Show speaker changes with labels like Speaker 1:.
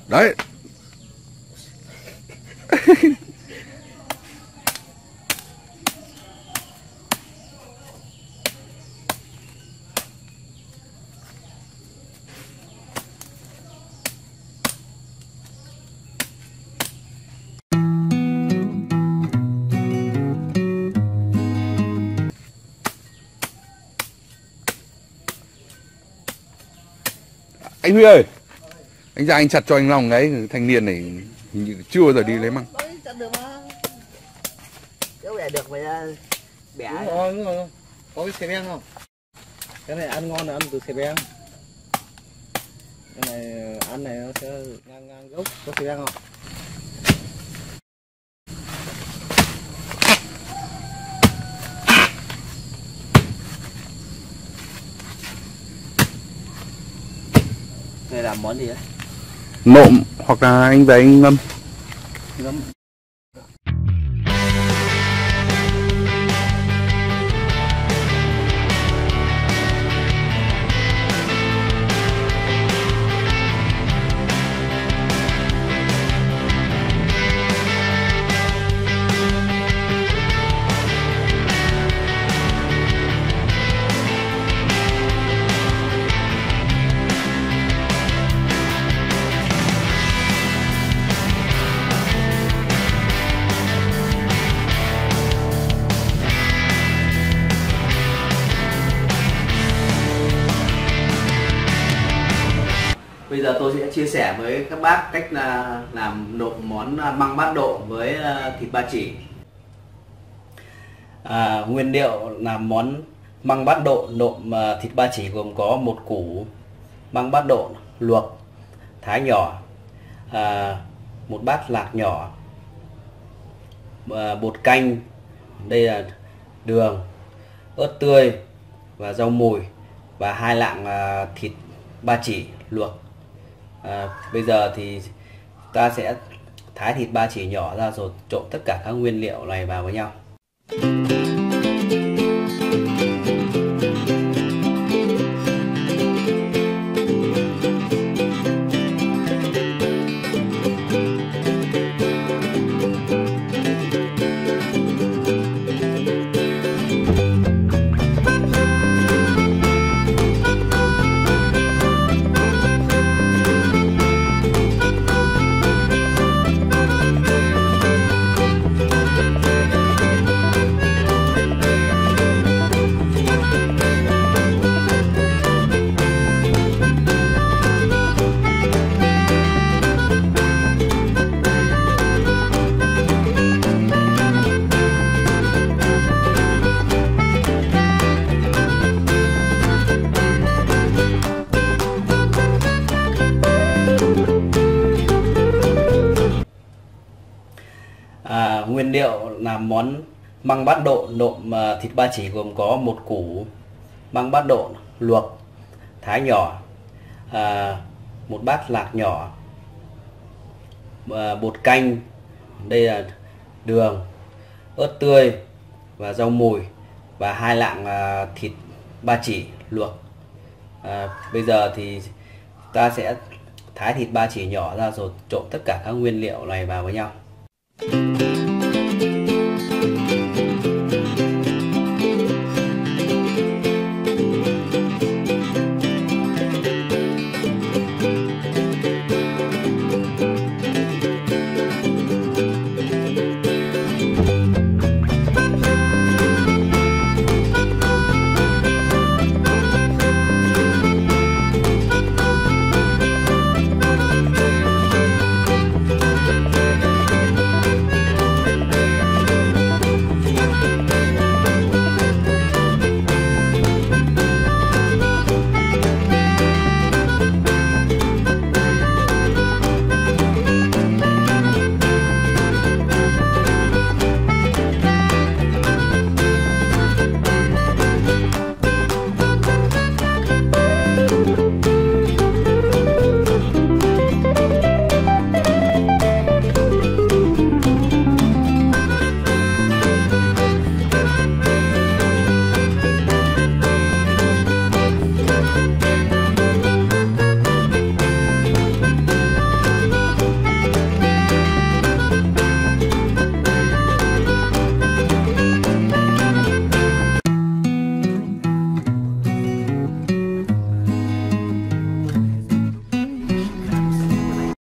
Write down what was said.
Speaker 1: Đấy. Anh Huy ơi, anh ra anh chặt cho anh Long ấy, thanh niên này hình như chưa bao giờ đi lấy măng.
Speaker 2: Chặt được mà. Nếu bẻ được phải bẻ.
Speaker 3: Đúng rồi. Có cái xè beng không? Cái này ăn ngon là ăn từ xè beng. Cái này ăn này nó sẽ ngang gốc, có xè beng không?
Speaker 2: Này làm món gì đấy?
Speaker 1: Nộm hoặc là anh về anh ngâm.
Speaker 2: Ngâm. Bây giờ tôi sẽ chia sẻ với các bác cách là làm nộm món măng bát độ với thịt ba chỉ. Nguyên liệu làm món măng bát độ nộm thịt ba chỉ gồm có một củ măng bát độ luộc, thái nhỏ, một bát lạc nhỏ, bột canh, đây là đường, ớt tươi và rau mùi và 2 lạng thịt ba chỉ luộc. Bây giờ thì ta sẽ thái thịt ba chỉ nhỏ ra rồi trộn tất cả các nguyên liệu này vào với nhau. Nguyên liệu làm món măng bát độ nộm thịt ba chỉ gồm có một củ măng bát độ luộc, thái nhỏ, một bát lạc nhỏ, bột canh, đây là đường, ớt tươi và rau mùi và 2 lạng thịt ba chỉ luộc. Bây giờ thì ta sẽ thái thịt ba chỉ nhỏ ra rồi trộn tất cả các nguyên liệu này vào với nhau.